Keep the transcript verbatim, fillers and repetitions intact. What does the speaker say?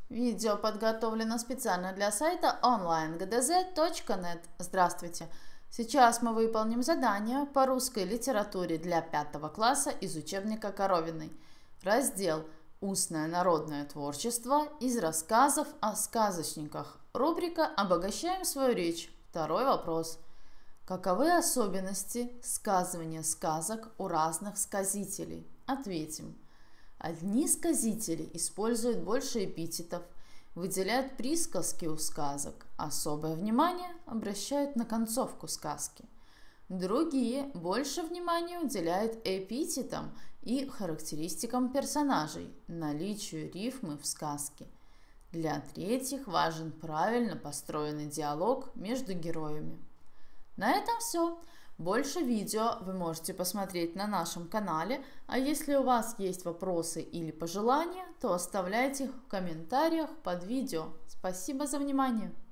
Видео подготовлено специально для сайта онлайн точка гэ дэ зет точка нет. Здравствуйте! Сейчас мы выполним задание по русской литературе для пятого класса из учебника Коровиной. Раздел «Устное народное творчество» из рассказов о сказочниках. Рубрика «Обогащаем свою речь». Второй вопрос. Каковы особенности сказывания сказок у разных сказителей? Ответим. Одни сказители используют больше эпитетов, выделяют присказки у сказок, особое внимание обращают на концовку сказки. Другие больше внимания уделяют эпитетам и характеристикам персонажей, наличию рифмы в сказке. Для третьих важен правильно построенный диалог между героями. На этом все. Больше видео вы можете посмотреть на нашем канале, а если у вас есть вопросы или пожелания, то оставляйте их в комментариях под видео. Спасибо за внимание!